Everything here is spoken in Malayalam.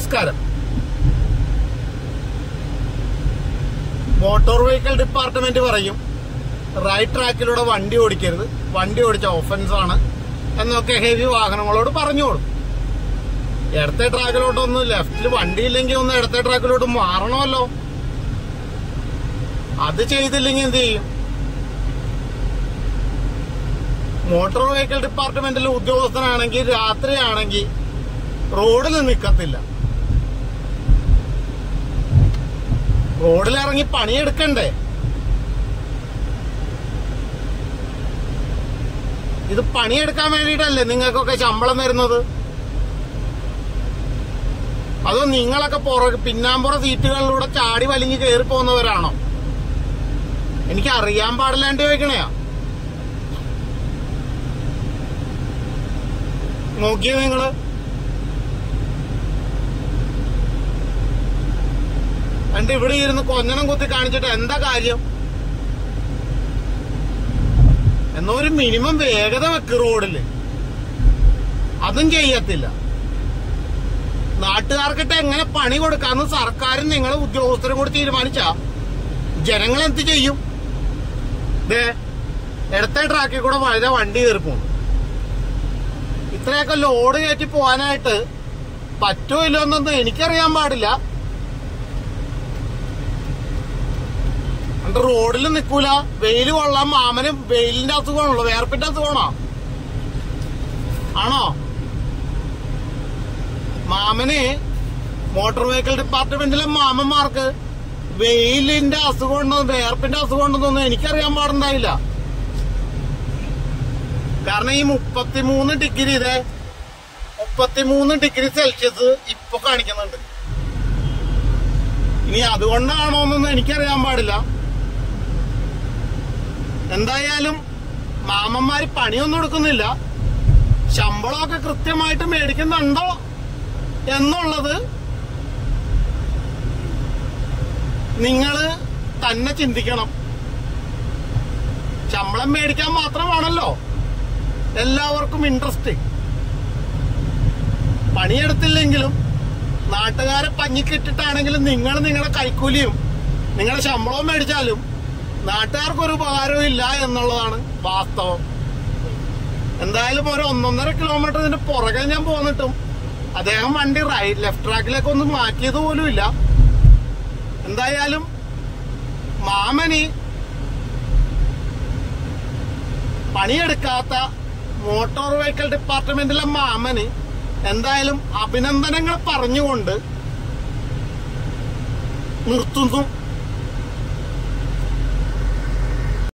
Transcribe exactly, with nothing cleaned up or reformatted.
നമസ്കാരം. മോട്ടോർ വെഹിക്കിൾ ഡിപ്പാർട്ട്മെന്റ് പറയും റൈറ്റ് ട്രാക്കിലൂടെ വണ്ടി ഓടിക്കരുത്, വണ്ടി ഓടിച്ച ഓഫൻസ് ആണ് എന്നൊക്കെ ഹെവി വാഹനങ്ങളോട് പറഞ്ഞോളും. ഇടത്തെ ട്രാക്കിലോട്ടൊന്നും ലെഫ്റ്റിൽ വണ്ടിയില്ലെങ്കിൽ ഒന്ന് ഇടത്തെ ട്രാക്കിലോട്ട് മാറണമല്ലോ. അത് ചെയ്തില്ലെങ്കിൽ എന്ത് ചെയ്യും? മോട്ടോർ വെഹിക്കിൾ ഡിപ്പാർട്ട്മെന്റിലെ ഉദ്യോഗസ്ഥനാണെങ്കിൽ രാത്രിയാണെങ്കിൽ റോഡിൽ നിൽക്കത്തില്ല. റോഡിലിറങ്ങി പണിയെടുക്കണ്ടേ? ഇത് പണിയെടുക്കാൻ വേണ്ടിയിട്ടല്ലേ നിങ്ങൾക്കൊക്കെ ശമ്പളം വരുന്നത്? അതോ നിങ്ങളൊക്കെ പുറകെ പിന്നാമ്പുറ സീറ്റുകളിലൂടെ ചാടി വലിഞ്ഞ് കയറി പോകുന്നവരാണോ? എനിക്ക് അറിയാൻ പാടില്ലാണ്ട് ചോദിക്കണയാ. നോക്കിയേ നിങ്ങള്. എന്നിട്ട് ഇവിടെ ഇരുന്ന് കൊഞ്ഞണം കുത്തി കാണിച്ചിട്ട് എന്താ കാര്യം? എന്നൊരു മിനിമം വേഗത വെക്ക് റോഡില്. അതും ചെയ്യത്തില്ല. നാട്ടുകാർക്കിട്ട് എങ്ങനെ പണി കൊടുക്കാന്ന് സർക്കാരും നിങ്ങളെ ഉദ്യോഗസ്ഥരും കൂടി തീരുമാനിച്ചാ ജനങ്ങൾ എന്ത് ചെയ്യും? ദേ ഇടത്തെ ട്രാക്കിൽ കൂടെ വളരെ വണ്ടി കയറി പോകുന്നു. ഇത്രയൊക്കെ ലോഡ് കയറ്റി പോകാനായിട്ട് പറ്റോ ഇല്ലോ എന്നൊന്നും എനിക്കറിയാൻ പാടില്ല. എന്നിട്ട് റോഡിൽ നിൽക്കൂല. വെയിൽ കൊള്ളാൻ മാമന് വെയിലിന്റെ അസുഖമാണല്ലോ, വേർപ്പിന്റെ അസുഖമാണോ? ആണോ? മാമന് മോട്ടോർ വെഹിക്കിൾ ഡിപ്പാർട്ട്മെന്റിലെ മാമന്മാർക്ക് വെയിലിന്റെ അസുഖം ഉണ്ടോ വേർപ്പിന്റെ അസുഖം ഉണ്ടെന്നൊന്നും എനിക്കറിയാൻ പാടുണ്ടായില്ല. കാരണം ഈ മുപ്പത്തിമൂന്ന് ഡിഗ്രി ഇതേ മുപ്പത്തിമൂന്ന് ഡിഗ്രി സെൽഷ്യസ് ഇപ്പൊ കാണിക്കുന്നുണ്ട്. ഇനി അതുകൊണ്ടാണോ എന്നൊന്നും എനിക്കറിയാൻ പാടില്ല. എന്തായാലും മാമന്മാര് പണിയൊന്നും എടുക്കുന്നില്ല, ശമ്പളമൊക്കെ കൃത്യമായിട്ട് മേടിക്കുന്നുണ്ടോ എന്നുള്ളത് നിങ്ങള് തന്നെ ചിന്തിക്കണം. ശമ്പളം മേടിക്കാൻ മാത്രമാണല്ലോ എല്ലാവർക്കും ഇൻട്രസ്റ്റ്. പണിയെടുത്തില്ലെങ്കിലും നാട്ടുകാരെ പഞ്ഞിക്കിട്ടിട്ടാണെങ്കിലും നിങ്ങൾ നിങ്ങളുടെ കൈക്കൂലിയും നിങ്ങളുടെ ശമ്പളവും മേടിച്ചാലും നാട്ടുകാർക്കൊരു ഉപകാരവും ഇല്ല എന്നുള്ളതാണ് വാസ്തവം. എന്തായാലും ഒരു ഒന്നൊന്നര കിലോമീറ്റർ ഇതിന്റെ പുറകെ ഞാൻ പോന്നിട്ടും അദ്ദേഹം വണ്ടി റൈറ്റ് ലെഫ്റ്റ് ട്രാക്കിലേക്ക് ഒന്നും മാറ്റിയത് പോലും ഇല്ല. എന്തായാലും മാമനി പണിയെടുക്കാത്ത മോട്ടോർ വെഹിക്കിൾ ഡിപ്പാർട്ട്മെന്റിലെ മാമന് എന്തായാലും അഭിനന്ദനങ്ങൾ പറഞ്ഞുകൊണ്ട് നിർത്തുന്നു.